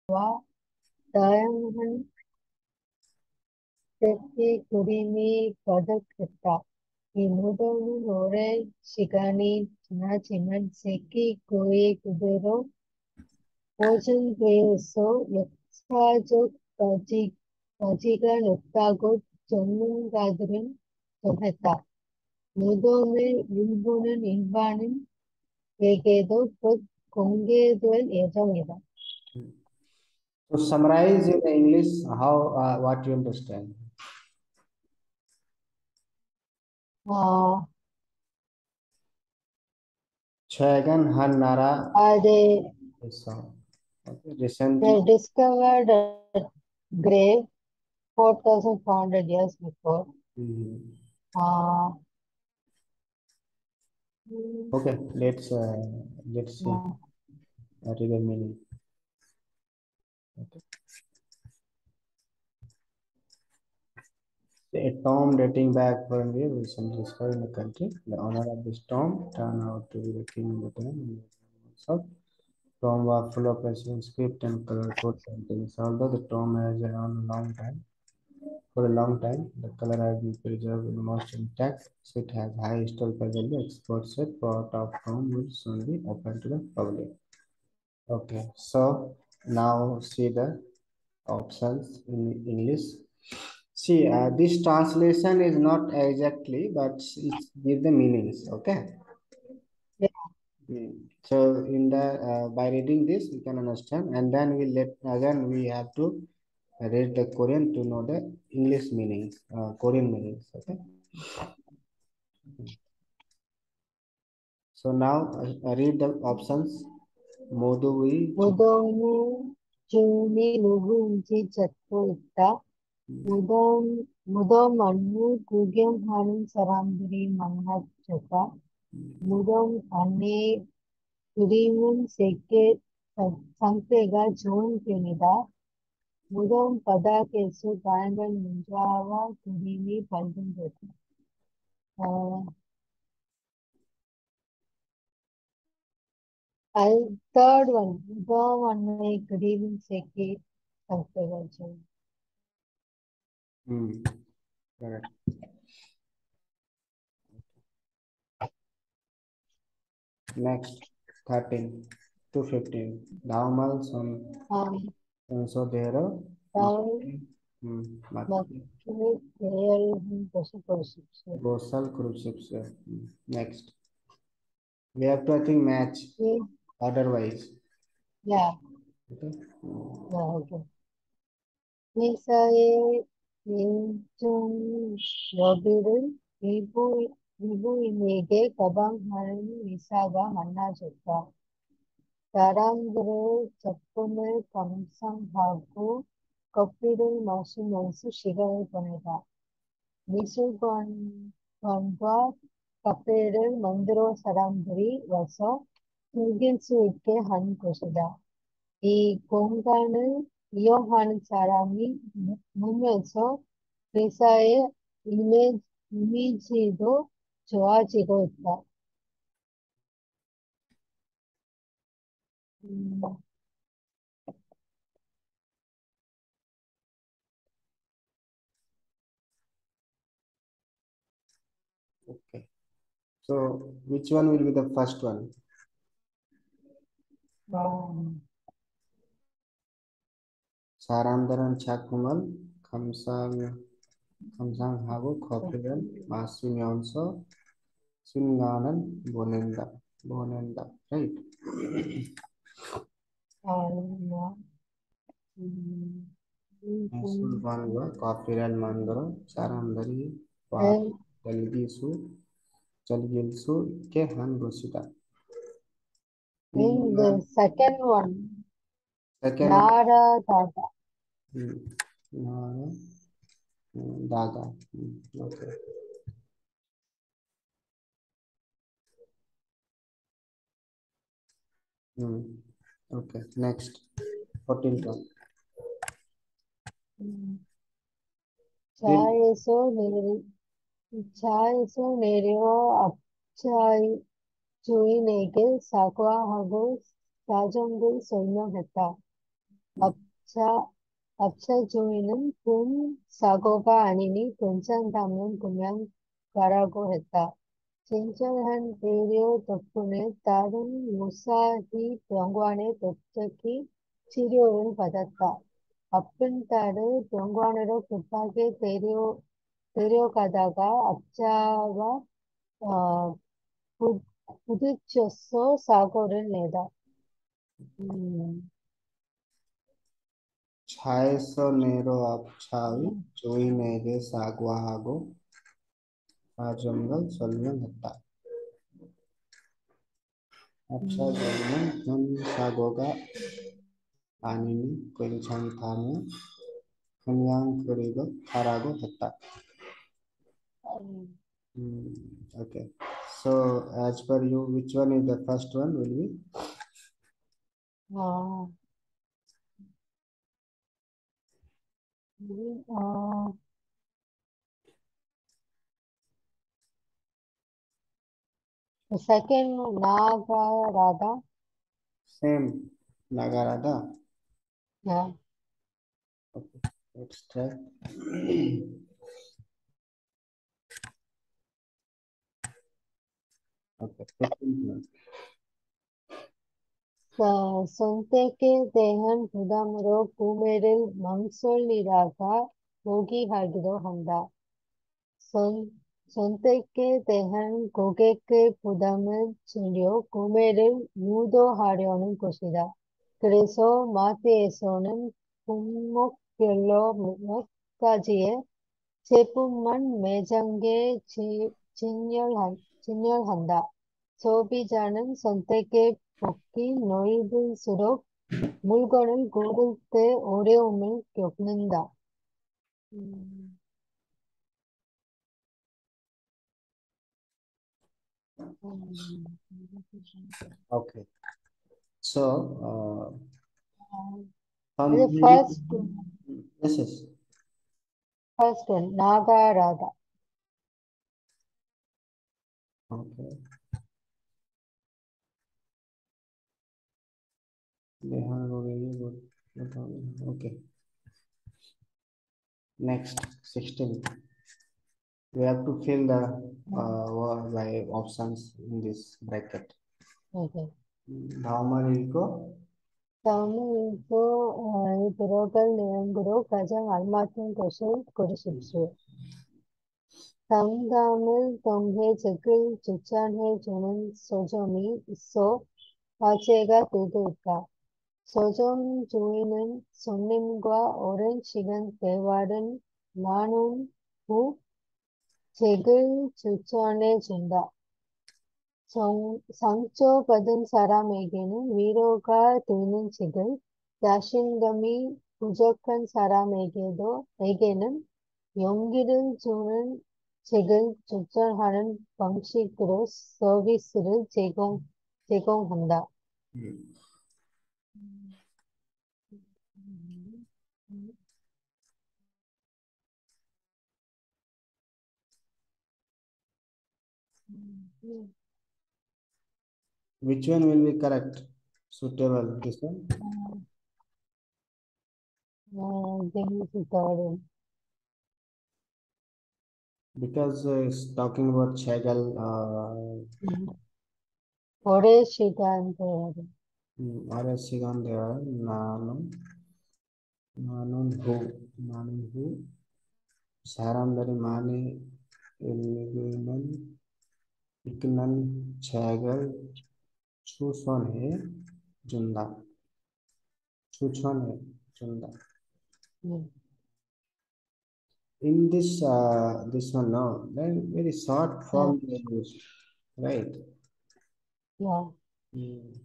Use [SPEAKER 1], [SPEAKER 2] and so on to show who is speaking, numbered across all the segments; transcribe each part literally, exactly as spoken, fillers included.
[SPEAKER 1] 다양한 색의 그림이 가득했다. 이 무덤은 오랜 시간이 지나지만 색이 거의 그대로 보존되어서 역사적 가치, 가치가 높다고 전문가들은 전했다. 무덤의 일부는 일반인에게도 곧 공개될 예정이다.
[SPEAKER 2] So summarize in English how uh, what you understand.
[SPEAKER 1] Uh,
[SPEAKER 2] 최근 한 나라
[SPEAKER 1] uh, they,
[SPEAKER 2] 에서 recently
[SPEAKER 1] they discovered a grave four thousand four hundred years before.
[SPEAKER 2] Mhm.
[SPEAKER 1] Uh,
[SPEAKER 2] Okay, let's uh, let's see
[SPEAKER 1] uh,
[SPEAKER 2] what is the meaning. Okay. A tomb dating back from the recently discovered in the country. The owner of this tomb turned out to be the king of the time. So, tomb was full of ancient script and colorful paintings. Although the tomb has been around a long time, for a long time, the color has been preserved almost intact, so it has high historical value. Experts said part of tomb will soon be open to the public. Okay, so now see the options in English. See, uh, this translation is not exactly, but it's give the meanings. Okay.
[SPEAKER 1] yeah,
[SPEAKER 2] Mm. So in the uh, by reading this, we can understand, and then we let again we have to read the Korean to know the English meanings, uh, Korean meanings. Okay. So now uh, read the options. 모두의 주,
[SPEAKER 1] 무덤의 주인이 누구인지 찾고 있다. 무덤, 무덤 안을 구경하는 사람들이 많아졌다. 무덤 안에 그림은 세계 상태가 좋은 편이다. 무덤 바닥에서 다양한 문자와 그림이 발견됐다. 어, I third one, 무덤 안에 그림은 세계 상태가 좋은.
[SPEAKER 2] Hmm, correct. Next, thirteen to fifteen. Daumal son
[SPEAKER 1] Um,
[SPEAKER 2] Sonsodero.
[SPEAKER 1] 다음
[SPEAKER 2] Hmm, Mati.
[SPEAKER 1] 막히는 대열은 것을 볼 수 있어요.
[SPEAKER 2] Gosal Crucifix. Hmm. Next. We have to, I think, match
[SPEAKER 1] 이,
[SPEAKER 2] otherwise.
[SPEAKER 1] 야,
[SPEAKER 2] Okay. Hmm.
[SPEAKER 1] 야, 오케이. 회사의 일종 여비를 일부, 일부인에게 거방하는 의사가 만나줬다. 사람들의 작품을 감상하고 커피를 마시면서 시간을 보내다. 미술관과 카페를 만들어 사람들이 와서 즐길 수 있게 한 곳이다. 이 공간을 이용하는 사람이 늘면서 회사의 이미지, 이미지도 좋아지고 있다. 음,
[SPEAKER 2] Okay. So, which one will be the first one?
[SPEAKER 1] 음,
[SPEAKER 2] 사람들은 자꾸만 감상, 감상하고 커피를 마시면서 시간을 보낸다. 보낸다. Right?
[SPEAKER 1] 아, 음, 음,
[SPEAKER 2] 미술관과 커피를 만들어 사람들이 와
[SPEAKER 1] and,
[SPEAKER 2] 즐길 수, 즐길 수 있게 한 것이다.
[SPEAKER 1] and
[SPEAKER 2] 이유가
[SPEAKER 1] the second one,
[SPEAKER 2] second
[SPEAKER 1] Nara Dada.
[SPEAKER 2] 음, 나는 음, 나가. 음, okay. 음, okay. Next. fourteenth one.
[SPEAKER 1] 음,
[SPEAKER 2] Read.
[SPEAKER 1] 차에서 내리, 차에서 내려 앞차 주인에게 사과하고 사정을 설명했다. 앞차, 앞차 주인은 큰 사고가 아니니 괜찮다면 그냥 가라고 했다. 친절한 의료 덕분에 딸은 무사히 병원에 도착해 치료를 받았다. 아픈 딸을 병원으로 급하게 데려, 데려가다가 앞차와 어, 부, 부딪혀서 사고를 내다. 음,
[SPEAKER 2] 차에서 내려 앞차의 주인에게 사과하고 과정을 설명했다. 앞차
[SPEAKER 1] 음,
[SPEAKER 2] 주인은 큰 사고가 아니니 괜찮다며 그냥 그리고 가라고 했다.
[SPEAKER 1] 음,
[SPEAKER 2] Hmm, okay. So, as per you, which one is the first one will be?
[SPEAKER 1] 어, 음, 어, the second Nagarada.
[SPEAKER 2] Same. Nagarada.
[SPEAKER 1] Yeah.
[SPEAKER 2] Okay. Let's try. Okay. fifteenth one.
[SPEAKER 1] 어, 선택에 대한 부담으로 구매를 망설이다가 포기하기도 한다. 선, 선택에 대한 고객의 부담을 줄여 구매를 유도하려는 것이다. 그래서 마트에서는 품목별로 몇 가지의 제품만 매장에 지- 진열한, 진열한다. 소비자는 선택의 폭이 넓을수록 물건을 고를 때 어려움을 겪는다. 음, 음,
[SPEAKER 2] Okay. So, uh,
[SPEAKER 1] the
[SPEAKER 2] company.
[SPEAKER 1] first,
[SPEAKER 2] Yes, yes.
[SPEAKER 1] first one, Nagarada.
[SPEAKER 2] Okay. Neha Gogegi, good. Okay. Next, sixteen. We have to fill the
[SPEAKER 1] 음,
[SPEAKER 2] uh, word by options in this bracket.
[SPEAKER 1] Okay.
[SPEAKER 2] 다음을 읽고.
[SPEAKER 1] 다음은 이거, 어, 이 들어갈 내용으로 가장 알맞은 것을 고르십시오. 상담을 통해 책을 추천해주는 서점이 있어 화제가 되고 있다. 서점 주인은 손님과 오랜 시간 대화를 나눈 후 책을 추천해준다. 정, 상처받은 사람에게는 위로가 되는 책을, 자신감이 부족한 사람에게도, 에게는 용기를 주는 책을 추천하는 방식으로 서비스를 제공, 제공한다.
[SPEAKER 2] Which one will be correct? Suitable, this one?
[SPEAKER 1] Uh, this is the third one.
[SPEAKER 2] Because uh, it's talking about Chegal, uh,
[SPEAKER 1] 오랜 시간 대화를.
[SPEAKER 2] 어린 시간 대화, 나는, 나는 who, 나는 who, 사람들이 많이 읽는, 읽는 책을 추천해 준다. 추천해 준다.
[SPEAKER 1] 음,
[SPEAKER 2] In this, uh, this one, no, then very short
[SPEAKER 1] 네,
[SPEAKER 2] form they used, right?
[SPEAKER 1] 야,
[SPEAKER 2] Mm.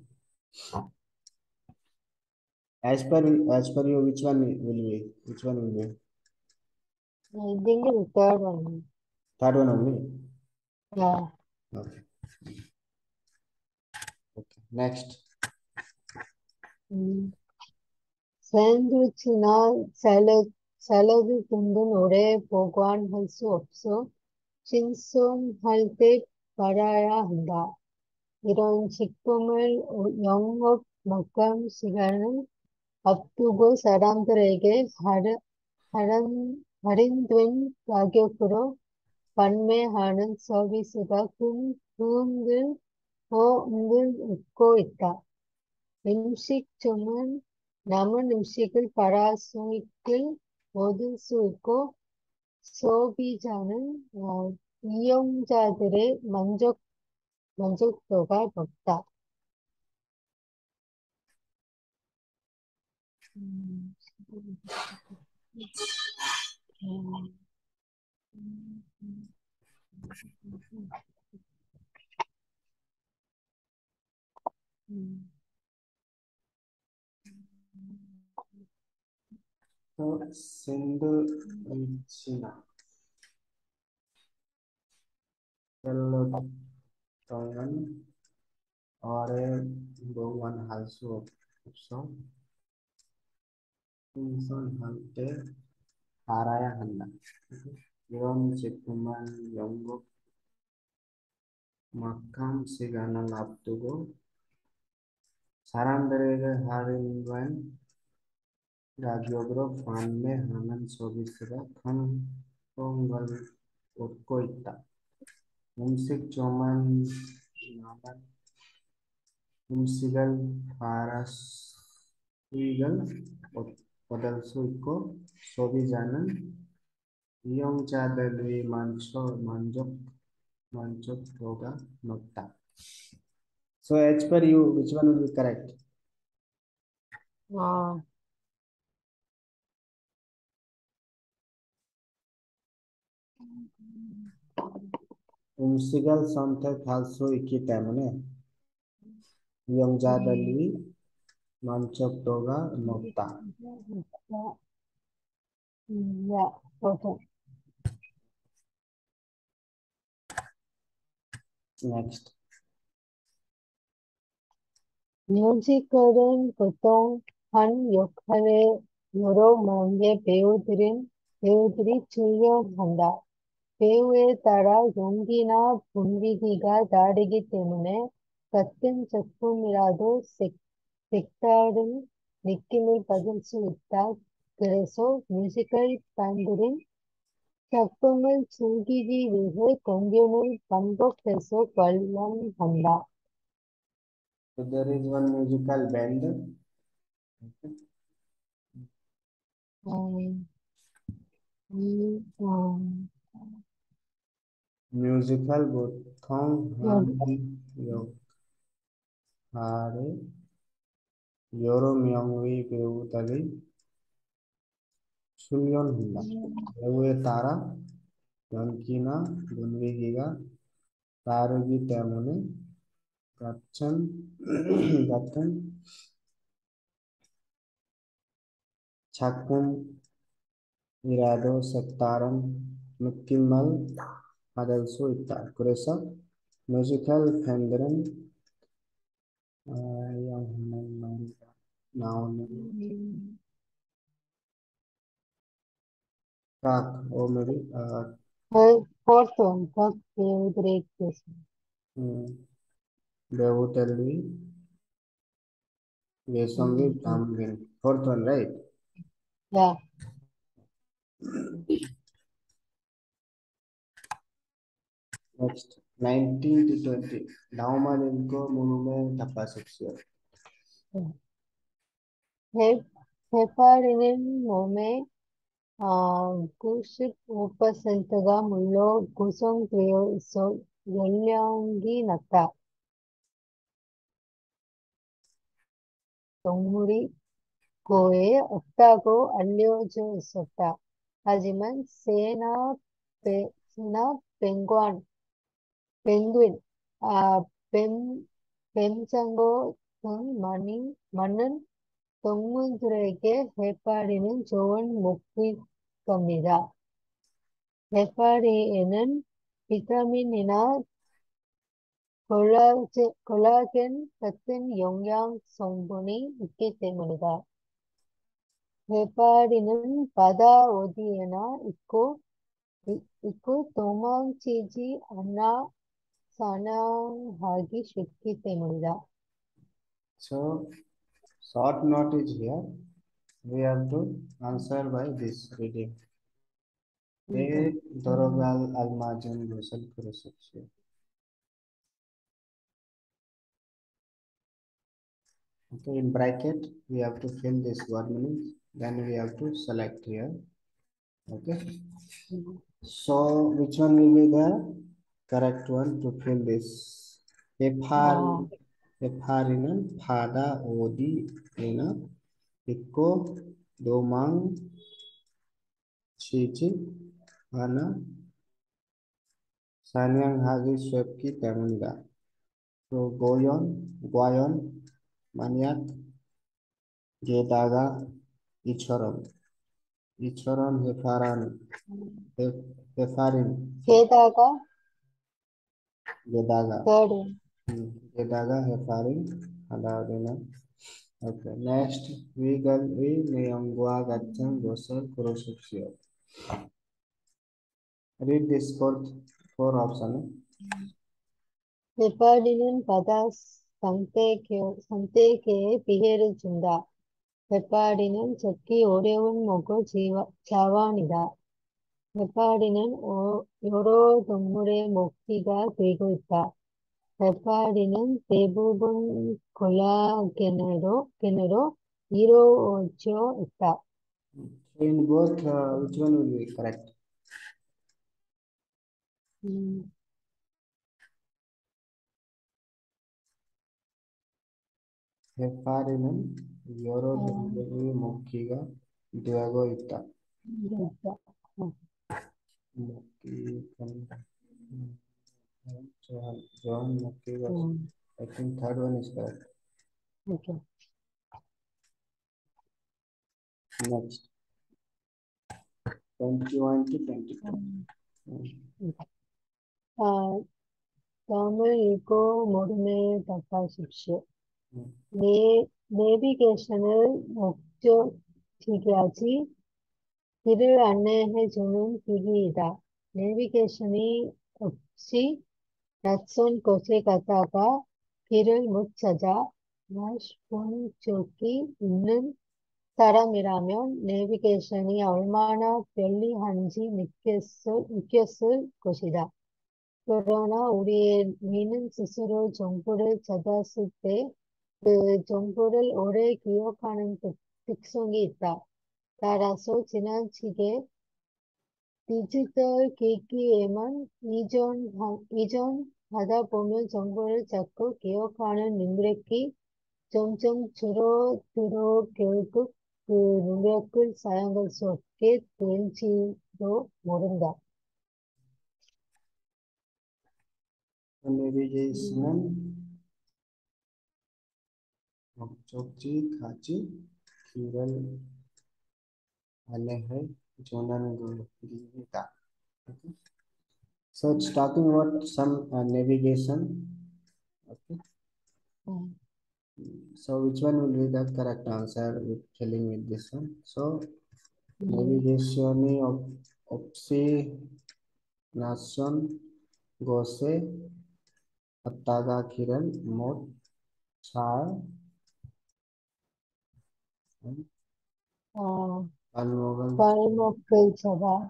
[SPEAKER 2] As per as per you, which one will be? Which one will be?
[SPEAKER 1] I think it's the third one.
[SPEAKER 2] Third one only.
[SPEAKER 1] 야,
[SPEAKER 2] Okay. Okay. Next.
[SPEAKER 1] 음. 샌드위치나 샐러드, 샐러드 등은 오래 보관할 수 없어 신선할 때 팔아야 한다. 이런 식품을 영업 마감 시간은 앞두고 사람들에게 할인, 할인, 할인된 가격으로 판매하는 서비스가 큰 부흥을 어, 얻고 있다. 음식점은 남은 음식을 팔아 수익을 얻을 수 있고 소비자는 어, 이용자들의 만족, 만족도가 높다. 음, 음, 음, 음, 음,
[SPEAKER 2] 또 샌드위치나 샐러드 동은 오랫동안 할 수 없어 신선할 때 알아야 한다. 이런 제품은 영국 막한 시간을 앞두고 사람들에게 할인된 가격으로 판매하는 서비스가 큰 호응을 얻고 있다. 음식점은 남은 음식을 팔아 수익을 얻- 얻을 수 있고 소비자는 이용자들의 만족, 만족, 만족도가 높다. So as per you, which one will be correct?
[SPEAKER 1] 아,
[SPEAKER 2] 음식을 선택할 수 있기 때문에 이용자들의 만족도가 높다.
[SPEAKER 1] 음, 야, 보통
[SPEAKER 2] Next.
[SPEAKER 1] 뮤지컬은 보통 한 역할에 여러 명의 배우들인, 배우들이 출연한다. 배우에 따라 연기나 분위기가 다르기 때문에 같은 작품이라도 색, 색다른 느낌을 받을 수 있다. 그래서 뮤지컬 팬들은 작품을 즐기기 위해 공연을 반복해서 관람한다.
[SPEAKER 2] So there is one musical band.
[SPEAKER 1] 음, 음, 음,
[SPEAKER 2] 뮤지컬 보통
[SPEAKER 1] 여기,
[SPEAKER 2] 한 역할에 여러 명의 배우들이 출연한다. 배우에 따라 연기나 분위기가 다르기 때문에 같은 같은 작품이라도 색다른 느낌을 받을 수 있다. 그래서 뮤지컬 팬들은 어, 영화는 나오는
[SPEAKER 1] 음,
[SPEAKER 2] 각 오늘이 어,
[SPEAKER 1] 그 보통 각 배우들의 교수.
[SPEAKER 2] 음, 배우들이
[SPEAKER 1] 음,
[SPEAKER 2] 예성이
[SPEAKER 1] 음.
[SPEAKER 2] 담긴 fourth one, right?
[SPEAKER 1] 야,
[SPEAKER 2] Next, nineteen to twenty. 다음은 읽고 물음에 답하십시오.
[SPEAKER 1] 해, 해파리는 몸의 어, 구십오 퍼센트가 물로 구성되어 있어 연령이 낮다. 동물이 고에 없다고 알려져 있었다. 하지만 새나 배, 새나 뱅관, 펭귄, 아, 뱀, 뱀장어 등 많이, 많은 동물들에게 해파리는 좋은 먹이입니다. 해파리에는 비타민이나 콜라겐, 콜라겐 같은 영양 성분이 있기 때문이다. 해파리는 바다 어디에나 있고, 이- 있고 도망치지 않아 사냥하기 쉽기 때문이다.
[SPEAKER 2] So, short note is here. We have to answer by this reading. A.
[SPEAKER 1] Okay.
[SPEAKER 2] Dorogal Almajun Gosal Kurusupsi. Okay, in bracket, we have to fill this word meanings. Then we have to select here. Okay. So, which one will be the correct one to fill this? Epar,
[SPEAKER 1] Ah,
[SPEAKER 2] Eparinan, Pada, Odi, Ena, Iko, Domang, Chichi, Ana, Sanyang Hagi, Swepki, Tamunda. So, Goyon, Guayon, Maniak, Gedaga, Ichoron. Ichoron, Hefaran, Hefarin,
[SPEAKER 1] 게다가
[SPEAKER 2] Gedaga.
[SPEAKER 1] third one.
[SPEAKER 2] Hmm, Gedaga, Hefarin, Adadena. Okay, next, we gal we Neongua Gatchang Gosal Kurosupsio. Read this fourth four option.
[SPEAKER 1] 해파리는 바다 생태계, 생태계에 피해를 준다. 해파리는 찾기 어려운 먹을 지와- 자원이다. 해파리는 어- 여러 동물의 먹이가 되고 있다. 해파리는 대부분 콜라겐으로 겐으로 이루어져 있다.
[SPEAKER 2] So in both, uh, which one will be correct?
[SPEAKER 1] 음,
[SPEAKER 2] Heparinen 여러
[SPEAKER 1] 어,
[SPEAKER 2] 동물의 먹이가 되고 있다.
[SPEAKER 1] 이게 있다. 어,
[SPEAKER 2] 먹이 John John 먹기 was
[SPEAKER 1] 음,
[SPEAKER 2] I think third one is correct.
[SPEAKER 1] 이렇게.
[SPEAKER 2] Next, twenty-one to twenty-two.
[SPEAKER 1] 음,
[SPEAKER 2] Hmm.
[SPEAKER 1] 아, 다음을 읽고 모름을 답하십시오.
[SPEAKER 2] Hmm.
[SPEAKER 1] 네, 내비게이션을 목적지게 하지 길을 안내해주는 기기이다. 내비게이션이 없이 낯선 곳에 가다가 길을 못 찾아 본 적이 있는 사람이라면 내비게이션이 얼마나 편리한지 느꼈을, 느꼈을 것이다. 그러나 우리는 스스로 정보를 찾았을 때 그 정보를 오래 기억하는 특- 특성이 있다. 따라서 지나치게 디지털 기기에만 이전, 이전하다 보면 정보를 자꾸 기억하는 능력이 점점 줄어들어 결국 그 능력을 사용할 수 없게 될지도 모른다.
[SPEAKER 2] Navigation은 목적지 가지 길을 안내해 주는 것입니다. Okay. So it's talking about some uh, navigation. Okay.
[SPEAKER 1] 음,
[SPEAKER 2] So which one will be the correct answer with filling with this one? So
[SPEAKER 1] 음,
[SPEAKER 2] navigationi op opsi nation gose attaga kiran mot char
[SPEAKER 1] 어,
[SPEAKER 2] almogal
[SPEAKER 1] 발목을 잡아,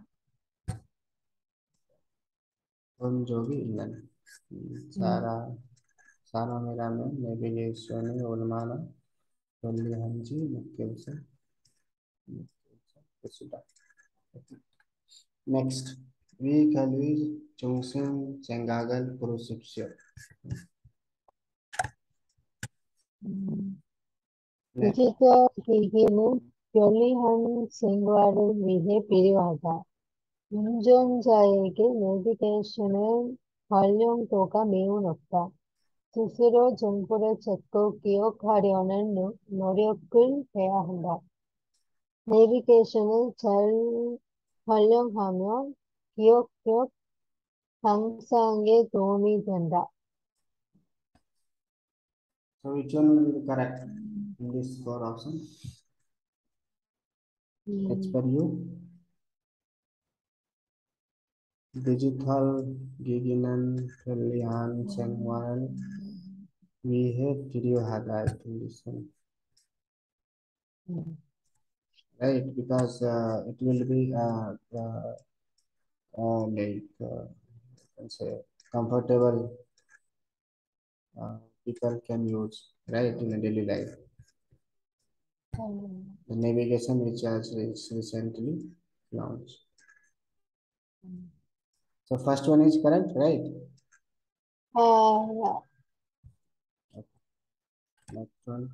[SPEAKER 2] 본적이 있는
[SPEAKER 1] 음,
[SPEAKER 2] 사라 사람이라면 내비게이션이 얼마나 편리한지 느껴서 것이다. Next, we can 중심 생각을 부르십시오.
[SPEAKER 1] 음.
[SPEAKER 2] 네,
[SPEAKER 1] 디지털 기기는 편리한 생활을 위해 필요하다. 운전자에게 내비게이션의 활용도가 매우 높다. 스스로 정보를 찾고 기억하려는 노- 노력을 해야 한다. 내비게이션을 잘 활용하면 기억력 향상에 도움이 된다.
[SPEAKER 2] so which one will be correct in this four option? As
[SPEAKER 1] 음,
[SPEAKER 2] per you, digital giginan 편리한 생활 위해 필요하다. I think this one.
[SPEAKER 1] 음.
[SPEAKER 2] right? Because uh, it will be uh, uh, uh, like uh, can say comfortable uh, people can use, right, in a daily life.
[SPEAKER 1] Um,
[SPEAKER 2] The navigation which has is recently launched. So first one is correct, right?
[SPEAKER 1] uh, yeah.
[SPEAKER 2] Next one,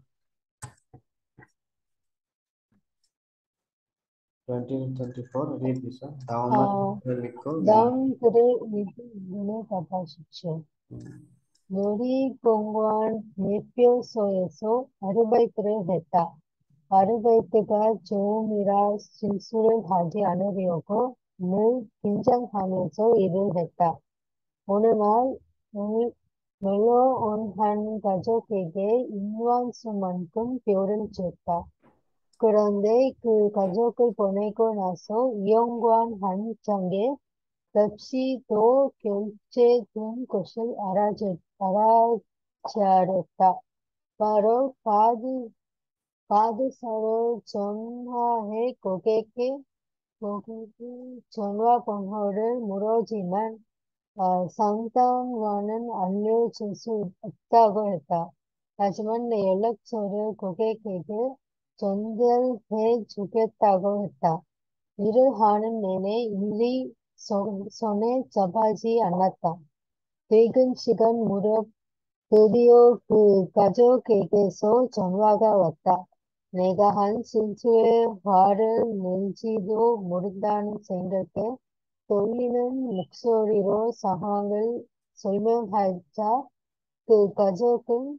[SPEAKER 2] twenty twenty-four. Read this one. Daumar
[SPEAKER 1] Uh,
[SPEAKER 2] Veliko Neg.
[SPEAKER 1] 다음 글을 읽음을 받아주십시오. 요리 공원 대표소에서 아르바이트를 했다. 아르바이트가 좋음이라 실수를 하지 않으려고 늘 긴장하면서 일을 했다. 어느 날 놀- 놀러 온 한 가족에게 인원수만큼 벼를 줬다. 그런데 그 가족을 보내고 나서 이용관 한 장에 값이 더 결제된 것을 알아주, 알아차렸다. 바로 카드, 카드사로 전화해 고객의, 고객의 전화번호를 물었지만 어, 상담원은 알려줄 수 없다고 했다. 하지만 내 연락처를 고객에게 전달해 주겠다고 했다. 일을 하는 내내 일이 손- 손에 잡히지 않았다. 퇴근 시간 무렵 드디어 그 가족에게서 전화가 왔다. 내가 한 실수에 화를 낼지도 모른다는 생각에 떨리는 목소리로 상황을 설명하자 그 가족은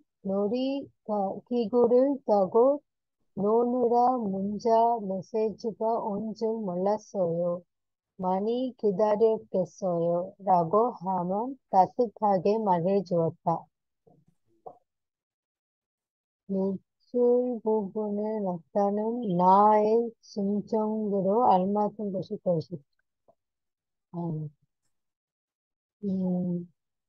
[SPEAKER 1] 놀이기구를 타고 노느라 문자 메시지가 온 줄 몰랐어요. 많이 기다렸겠어요. 라고 하면 따뜻하게 말해주었다. 밑줄 부분에 나타난 나의 심정으로 알맞은 것이 것이. 음, 음,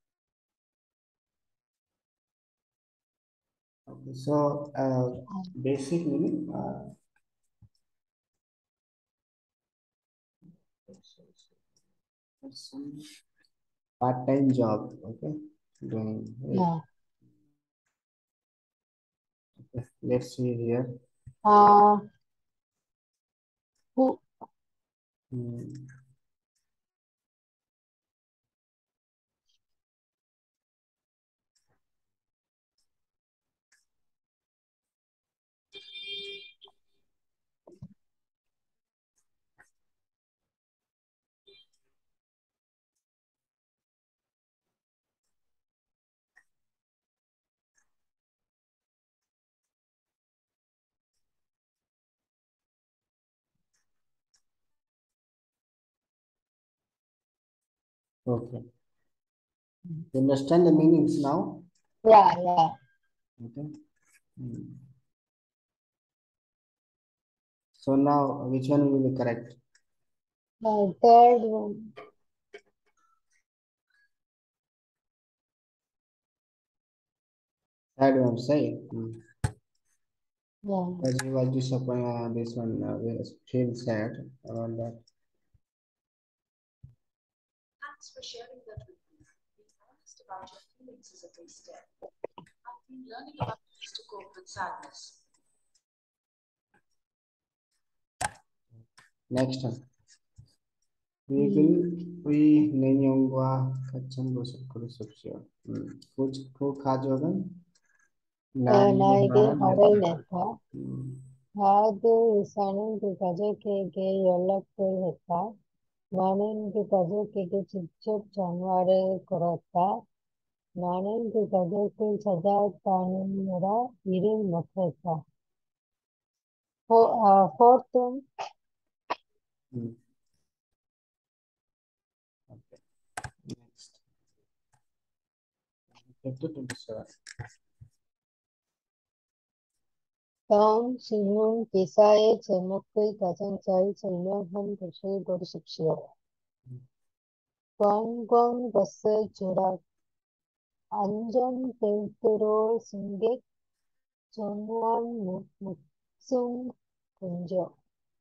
[SPEAKER 2] Okay, so uh, basic meaning uh, some part-time job. Okay, doing. Right.
[SPEAKER 1] 야,
[SPEAKER 2] Let's see here.
[SPEAKER 1] 아, 후,
[SPEAKER 2] Hmm. Okay. You understand the meanings now?
[SPEAKER 1] 야, 야,
[SPEAKER 2] Okay. Hmm. So now, which one will be correct?
[SPEAKER 1] 어, third one.
[SPEAKER 2] Third one, say. Hmm.
[SPEAKER 1] 야,
[SPEAKER 2] As you was disappointed, uh, this one uh, will feel sad about that.
[SPEAKER 3] Thanks for sharing that with me. Being honest about your feelings is a big step. I've been learning about ways to cope with sadness.
[SPEAKER 2] Next one.
[SPEAKER 1] 음,
[SPEAKER 2] 위글 내년과 같은 모습 그리십시오. 음, 그, 그 가족은
[SPEAKER 1] 어,
[SPEAKER 2] 나에게
[SPEAKER 1] 나에게
[SPEAKER 2] 화를
[SPEAKER 1] 화를
[SPEAKER 2] 냈다.
[SPEAKER 1] 냈다.
[SPEAKER 2] 음,
[SPEAKER 1] 하드 의사는 그 가족에게 연락을 했다. 나는 그 가족에게 직접 전화를 걸었다. 나는 그 가족을 찾아다니느라 일을 못했다. 포, 아, 포튼,
[SPEAKER 2] 음. Okay. Next. Chapter twenty-seven.
[SPEAKER 1] 다음 신문 기사의 제목을 가장 잘 설명한 것을 고르십시오. 관광버스 추락, 안전벨트로 승객 전원 목- 목숨 건져.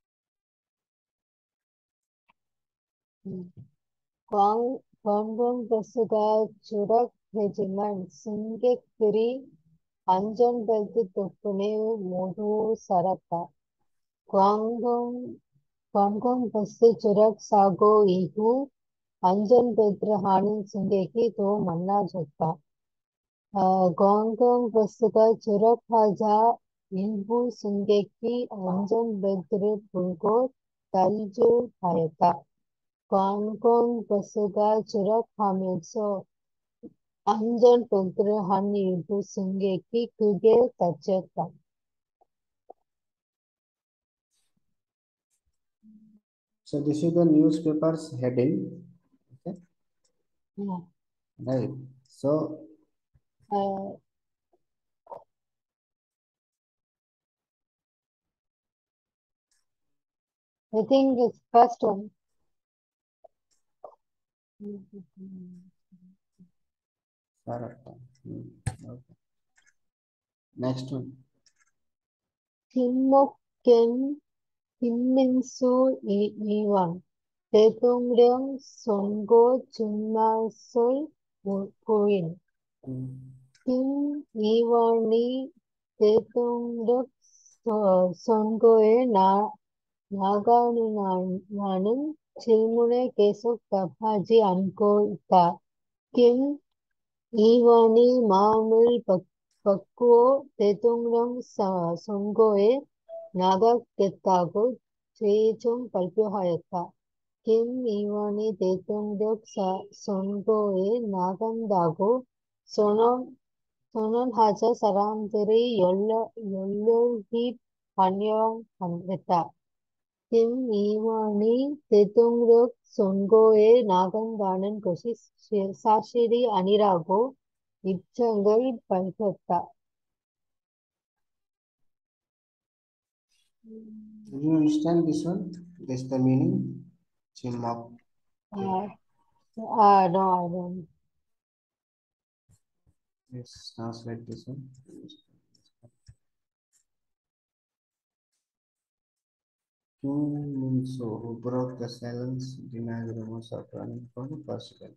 [SPEAKER 1] 광, 관광버스가 추락했지만 승객들이 안전벨트 덕분에 모두 살았다. 관광, 관광버스 추락 사고 이후 안전벨트를 하는 승객이 더 많아졌다. 어, 관광버스가 추락하자 일부 승객이 안전벨트를 풀고 탈주하였다. 관광버스가 추락하면서 안전벨트를 한 일부 승객이 크게 다쳤다.
[SPEAKER 2] So this is the newspaper's heading. Okay,
[SPEAKER 1] Yeah.
[SPEAKER 2] right. So
[SPEAKER 1] Uh, I think it's first one.
[SPEAKER 2] Sarata. Hmm, okay. Next one.
[SPEAKER 1] 김목겸, 김민수 이- 의원, 대통령 선거 준마설 부- 부인.
[SPEAKER 2] Hmm.
[SPEAKER 1] 김 의원이 대통령 서- 선거에 나, 나가느냐는 질문에 계속 답하지 않고 있다. 김 의원이 마음을 바, 바꾸어 대통령 서- 선거에 나가겠다고 최종 발표하였다. 김 의원이 대통령 사- 선거에 나간다고 선언, 선언하자 사람들이 열려, 열렬히 환영했다. 김 의원이 대통령 선거에 나간다는 것이 시- 사실이 아니라고 입장을 밝혔다.
[SPEAKER 2] Do you understand this one? This the meaning? Chimok.
[SPEAKER 1] 아, 아, no, I don't.
[SPEAKER 2] Let's translate this one. Kim Min-soo, who broke the silence, denies rumors of running for the president.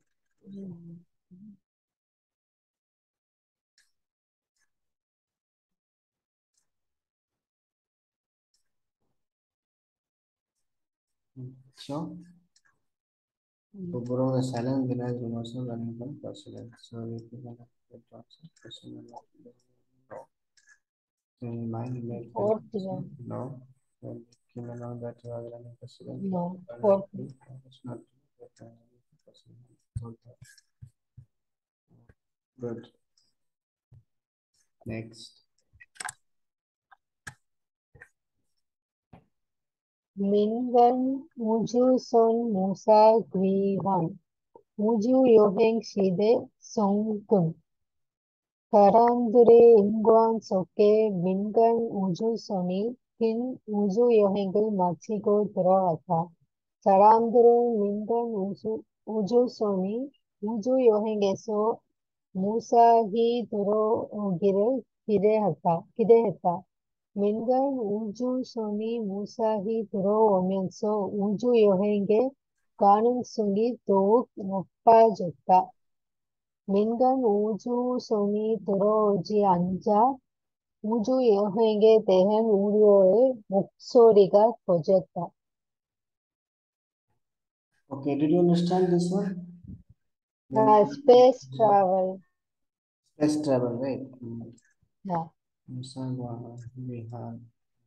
[SPEAKER 2] So, who broke the silence, denies rumors of running for the president. So, if you want to translate question number no. In mind, make
[SPEAKER 1] Fourth one.
[SPEAKER 2] no. When it came along that you are running president,
[SPEAKER 1] No, fourth.
[SPEAKER 2] it's not good. Next.
[SPEAKER 1] 민간 우주선 무사 귀환, 우주여행 시대 성금, 사람들의 인권 속에 민간 우주선이 긴 우주여행을 마치고 돌아왔다. 사람들은 민간 우주, 우주선이 우주여행에서 무사히 들어오기를 기대했다. 기대했다. 민간 우주선이 무사히 들어오면서 우주여행의 가능성이 더욱 높아졌다. 민간 우주선이 들어오지 않자 우주여행에 대한 우려의 목소리가 커졌다.
[SPEAKER 2] Okay, did you understand this one?
[SPEAKER 1] 아, space travel.
[SPEAKER 2] Space travel, right? Mm.
[SPEAKER 1] Yeah.
[SPEAKER 2] Musawa, we have.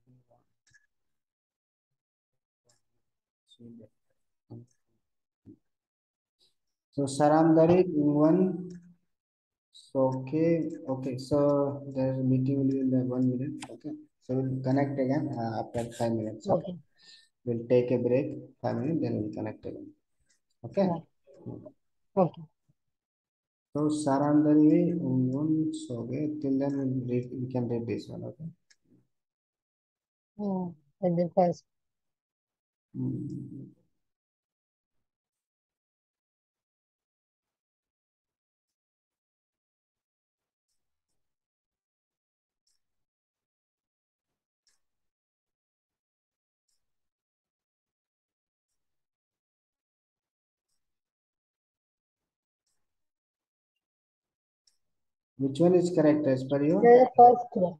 [SPEAKER 2] So Saramdari in one. So okay, okay. So there's a meeting will be in the one minute. Okay. So we'll connect again uh, after five minutes. Okay.
[SPEAKER 1] Okay.
[SPEAKER 2] We'll take a break, five minutes, then we'll connect again. Okay.
[SPEAKER 1] Yeah. Okay.
[SPEAKER 2] So Sarandari in one. So okay. Till then we'll read, we can read this one. Okay.
[SPEAKER 1] Hmm. And the first.
[SPEAKER 2] Mm. Which one is correct as per you?
[SPEAKER 1] The first one.